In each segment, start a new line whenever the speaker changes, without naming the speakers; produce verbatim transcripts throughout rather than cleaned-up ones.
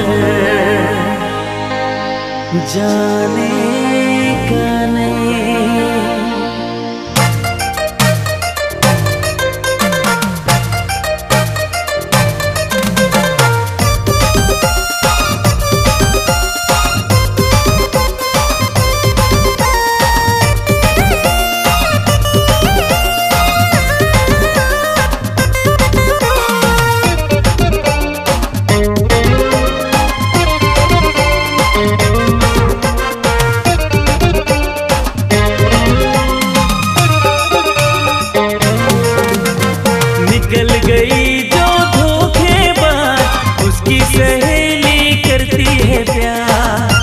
मगर जाने का नहीं। निकल गई जो धोखेबाज उसकी सहेली करती है प्यार।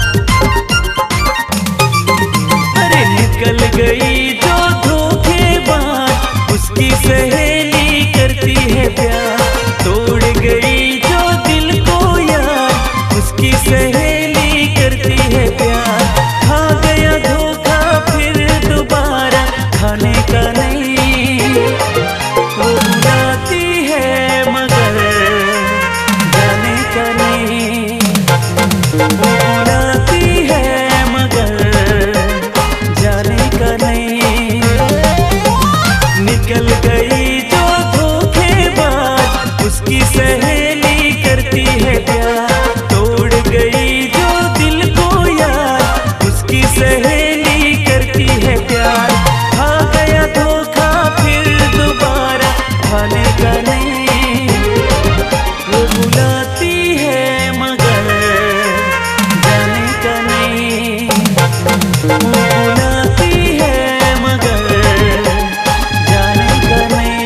अरे निकल गई जो धोखेबाज उसकी सहेली करती है प्यार। तोड़ गई जो दिल को यार उसकी सहेली करती है प्यार। खा गया धोखा फिर दोबारा खाने का नहीं। वो बुलाती है मगर जाने का नहीं। वो बुलाती है मगर जाने का नहीं। निकल गई जो धोखेबाज उसकी सहेली करती है प्यार। तोड़ गई जो दिल को यार उसकी सहेली करती है प्यार। खा गया धोखा फिर दोबारा खाने का नहीं। वो बुलाती है मगर जाने का नहीं। वो बुलाती है मगर जाने का नहीं।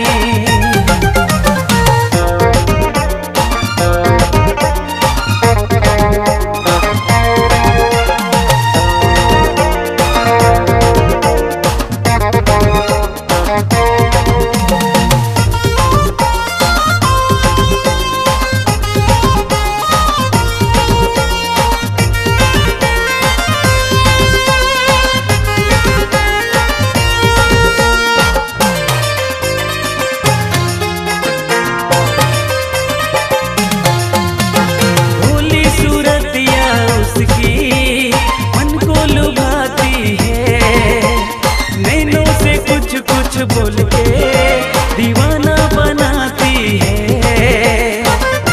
मन को लुभाती है नैनों से कुछ कुछ बोल के दीवाना बनाती है।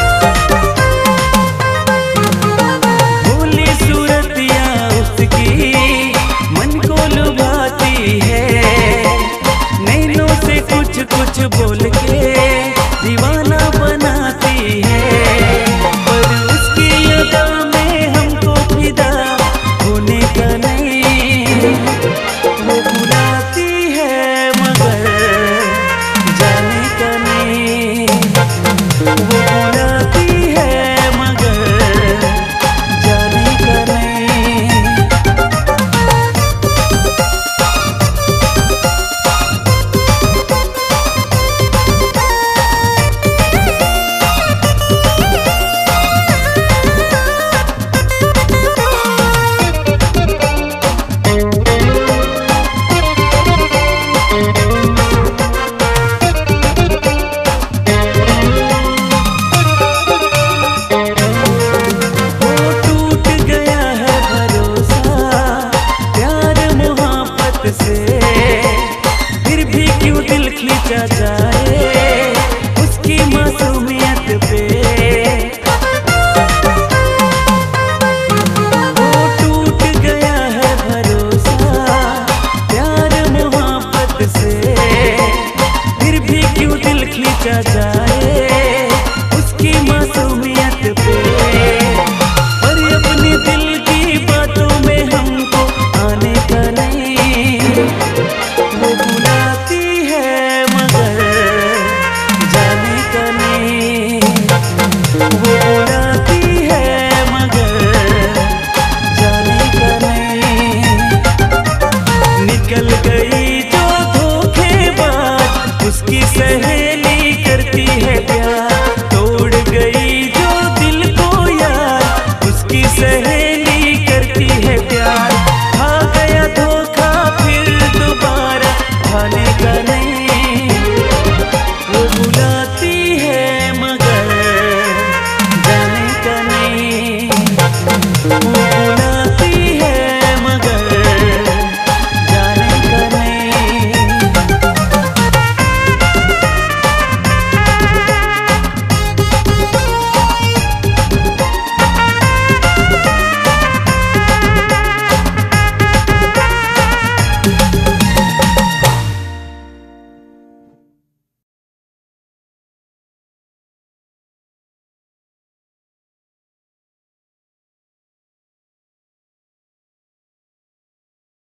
भोली सूरतिया उसकी मन को लुभाती है नैनों से कुछ कुछ बोल के दीवाना बनाती है। पर उसकी अदा में हमको फिदा होने का नहीं। वो बुलाती है मगर जाने का नहीं। वो बुलाती है मगर जाने का नहीं। फिर भी क्यों दिल खींचा जाए उसकी मासूमियत पे। वो टूट गया है भरोसा प्यार मोहब्बत से। फिर भी क्यों दिल खींचा जाए उसकी मासूमियत पे। और अपने दिल की बातों में हमको आने का नहीं। वो बुलाती है मगर जाने का नहीं। वो बुलाती है मगर जाने का नहीं। निकल गई जो धोखेबाज उसकी सहेली